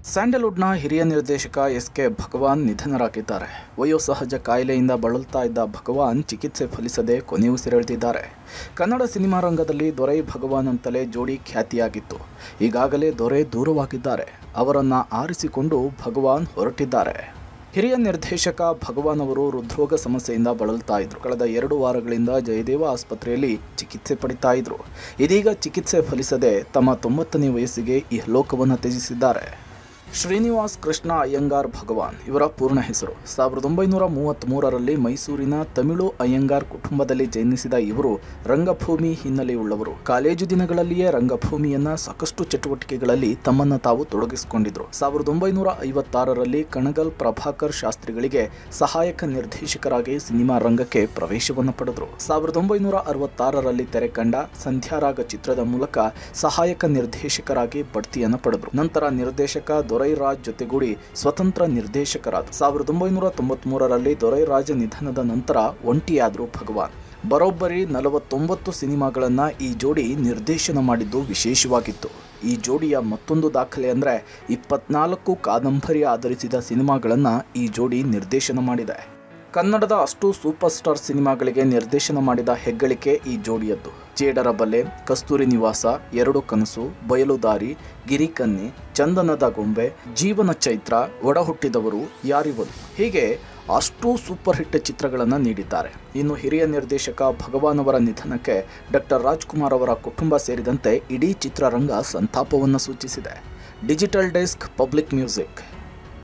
ಸ್ಯಾಂಡಲ್ವುಡ್ನ ಹಿರಿಯ ನಿರ್ದೇಶಕ ಎಸ್.ಕೆ. ಭಗವಾನ್ ನಿಧನರಾಗಿದ್ದಾರೆ. ವಯೋಸಹಜ ಕಾಯಿಲೆಯಿಂದ ಬಳಲ್ತಾ ಇದ್ದ ಭಗವಾನ್ ಚಿಕಿತ್ಸೆ ಫಲಿಸದೆ ಕೊನೆಯುಸಿರೆಳೆದಿದ್ದಾರೆ. ಕನ್ನಡ ಸಿನಿಮಾ ರಂಗದಲ್ಲಿ ದೊರೈ ಭಗವಾನ್ ಅಂತಲೇ ಜೋಡಿ ಖ್ಯಾತಿಯಾಗಿತ್ತು. ಈಗಾಗಲೇ ದೊರೆ ದೂರವಾಗಿದ್ದಾರೆ. ಅವರನ್ನು ಆರಿಸಿಕೊಂಡು ಭಗವಾನ್ ಹೊರಟಿದ್ದಾರೆ. ಹಿರಿಯ ನಿರ್ದೇಶಕ ಭಗವಾನ್ ಅವರು ಹೃದ್ರೋಗ ಸಮಸ್ಯೆಯಿಂದ ಬಳಲ್ತಾ ಇದ್ರು. ಕಳೆದ 2 ವಾರಗಳಿಂದ ಜಯದೇವ ಆಸ್ಪತ್ರೆಯಲ್ಲಿ ಚಿಕಿತ್ಸೆ ಪಡಿತಾ ಇದ್ರು. ಇದೀಗ ಚಿಕಿತ್ಸೆ ಫಲಿಸದೆ ತಮ್ಮ 90ನೇ ವಯಸ್ಸಿಗೆ ಇಹಲೋಕವನ್ನು ತ್ಯಜಿಸಿದ್ದಾರೆ. ಶ್ರೀನಿವಾಸ್ ಕೃಷ್ಣ ಅಯ್ಯಂಗಾರ್ ಭಗವಾನ್ ಇವರ ಪೂರ್ಣ ಹೆಸರು. 1933ರಲ್ಲಿ ಮೈಸೂರಿನ ತಮಿಳು ಅಯ್ಯಂಗಾರ್ ಕುಟುಂಬದಲ್ಲಿ ಜನಿಸಿದ ಇವರು ರಂಗಭೂಮಿ ಹಿನ್ನೆಲೆಯುಳ್ಳವರು. ಕಾಲೇಜು ದಿನಗಳಲ್ಲಿಯೇ ರಂಗಭೂಮಿಯನ್ನ ಸಾಕಷ್ಟು ಚಟುವಟಿಕೆಗಳಲ್ಲಿ ತಮ್ಮನ್ನು ತಾವು ತೊಡಗಿಸಿಕೊಂಡಿದ್ರು. 1956ರಲ್ಲಿ ಕಣಗಲ್ ಪ್ರಭಾಕರ್ ಶಾಸ್ತ್ರಿಗಳಿಗೆ ಸಹಾಯಕ ನಿರ್ದೇಶಕರಾಗಿ ಸಿನಿಮಾ ರಂಗಕ್ಕೆ ಪ್ರವೇಶವನ್ನು ಪಡೆದರು. 1966ರಲ್ಲಿ ತೆರೆ ಕಂಡ ಸಂಧ್ಯಾರಾಗ ಚಿತ್ರದ ಮೂಲಕ ಸಹಾಯಕ ನಿರ್ದೇಶಕರಾಗಿ ಬಡ್ತಿಯನ್ನು ಪಡೆದರು. ನಂತರ ನಿರ್ದೇಶಕ ದೊರೈ ರಾಜ್ ಜೊತೆಗೂಡಿ ಸ್ವತಂತ್ರ ನಿರ್ದೇಶಕರಾದ 1993ರಲ್ಲಿ ದೊರೈ ರಾಜ್ ನಿಧನದ ನಂತರ ಒಂಟಿಯಾದರು ಭಗವಾನ್. ಬರೋಬ್ಬರಿ 49 ಸಿನಿಮಾಗಳನ್ನ ಈ ಜೋಡಿ ನಿರ್ದೇಶನ ಮಾಡಿದ್ದು ವಿಶೇಷವಾಗಿತ್ತು. ಈ ಜೋಡಿಯ ಮತ್ತೊಂದು ದಾಖಲೆ ಅಂದರೆ 24 ಕಾದಂಬರಿ ಆಧರಿಸಿದ ಸಿನಿಮಾಗಳನ್ನ ಈ ಜೋಡಿ ನಿರ್ದೇಶನ ಮಾಡಿದೆ. ಕನ್ನಡದ ಅಷ್ಟು ಸೂಪರ್ ಸ್ಟಾರ್ ಸಿನಿಮಾಗಳಿಗೆ ನಿರ್ದೇಶನ ಮಾಡಿದ ಹೆಗ್ಗಳಿಕೆ ಈ ಜೋಡಿಯದ್ದು. ಜೇಡರ ಬಲೆ, ಕಸ್ತೂರಿ ನಿವಾಸ, 2 ಕನಸು, ಬಯಲುದಾರಿ, ಗಿರಿಕನ್ಯೆ, ಚಂದನದ ಗೊಂಬೆ, ಜೀವನ ಚೈತ್ರ, ಒಡಹುಟ್ಟಿದವರು, ಯಾರಿವಳು ಹೀಗೆ ಅಷ್ಟೂ ಸೂಪರ್ ಹಿಟ್ ಚಿತ್ರಗಳನ್ನು ನೀಡಿದ್ದಾರೆ. ಇನ್ನು ಹಿರಿಯ ನಿರ್ದೇಶಕ ಭಗವಾನ್ ಅವರ ನಿಧನಕ್ಕೆ ಡಾಕ್ಟರ್ ರಾಜ್ಕುಮಾರ್ ಅವರ ಕುಟುಂಬ ಸೇರಿದಂತೆ ಇಡೀ ಚಿತ್ರರಂಗ ಸಂತಾಪವನ್ನು ಸೂಚಿಸಿದೆ. Digital desk, public music.